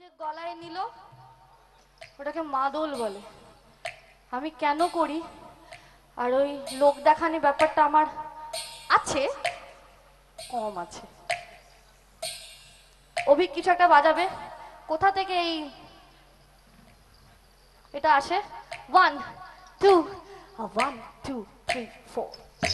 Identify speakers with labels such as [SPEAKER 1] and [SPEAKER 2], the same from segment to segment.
[SPEAKER 1] যে গলায় নিল ওটাকে মাদল বলে। আমি কেন করি আর ওই লোক দেখানি ব্যাপারটা আমার আছে, কম আছে। অভিক কিছু একটা বাজাবে, কোথা থেকে এই এটা আসে? 1 2 1 2 3 4।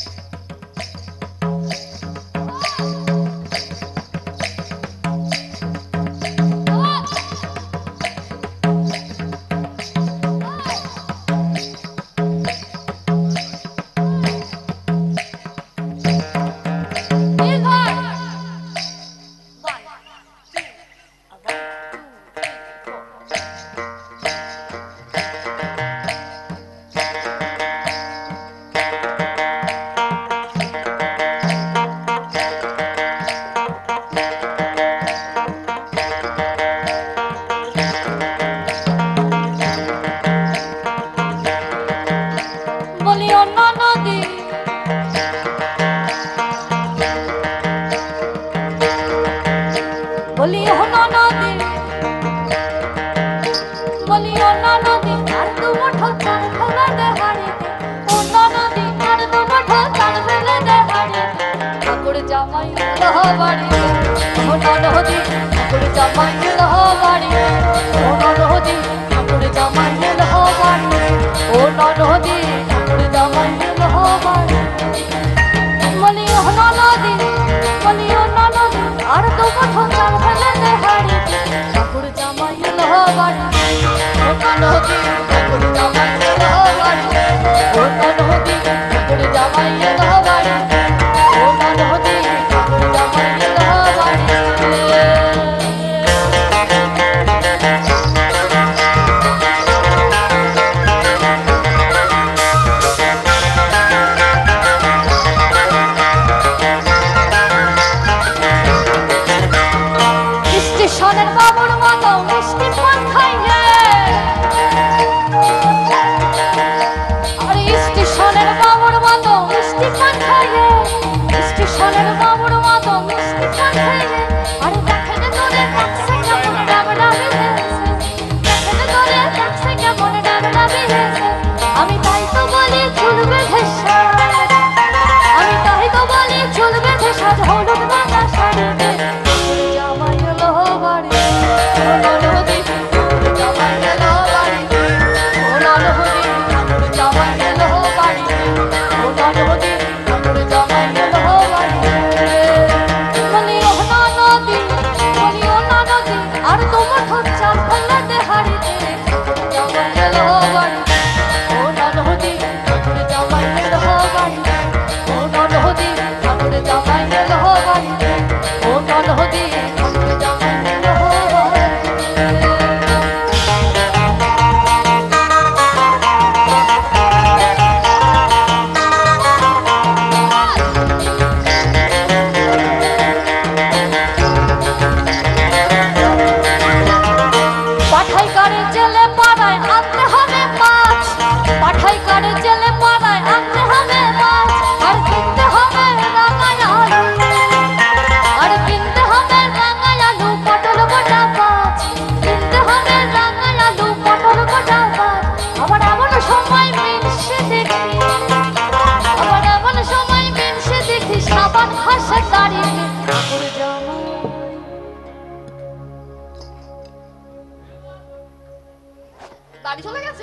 [SPEAKER 1] বাড়ি চলে গেছে,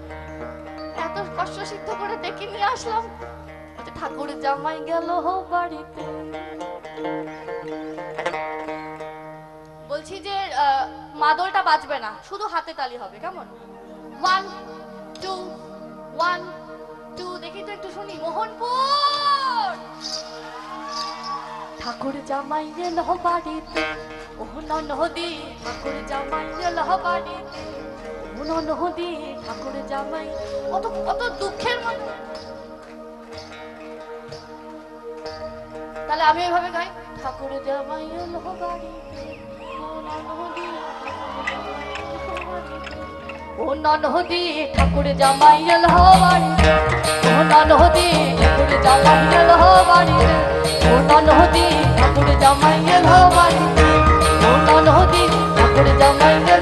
[SPEAKER 1] এত কষ্ট সিদ্ধ করে ডেকে নিয়ে আসলাম, ঠাকুর জামাই গেল বাড়িতে। বলছি যে মাদলটা বাজবে না, শুধু হাতে তালি হবে, কেমন? 1 2 1 2 দেখি তো একটু শুনি। মোহনপুর ঠাকুর জামাই গেল বাড়িতে, ও নদী ঠাকুর জামাই গেল বাড়িতে, নদী ঠাকুর জামাই। কত কত দুঃখের মতো। তাহলে আমি এভাবে গাই, ঠাকুর জামাই এলো বাড়িতে, ও নদী ঠাকুর জামাই এলো বাড়িতে, ও নদী ঠাকুর জামাই এলো বাড়িতে, ও নদী ঠাকুর জামাই এলো বাড়িতে, ও নদী ঠাকুর জামাই